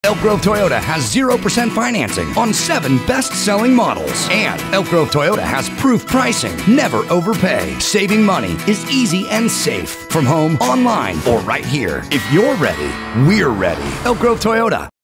Elk Grove Toyota has 0% financing on 7 best-selling models. And Elk Grove Toyota has proof pricing. Never overpay. Saving money is easy and safe. From home, online, or right here. If you're ready, we're ready. Elk Grove Toyota.